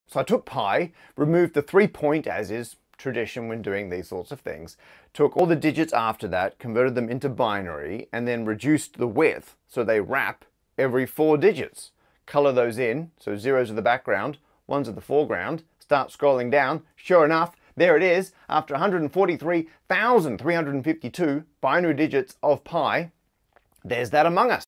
So I took pi, removed the 3 point, as is tradition when doing these sorts of things, took all the digits after that, converted them into binary, and then reduced the width so they wrap every 4 digits. Color those in, so 0s are the background, 1s are the foreground, start scrolling down. Sure enough, there it is, after 143,352 binary digits of pi, there's that Among Us.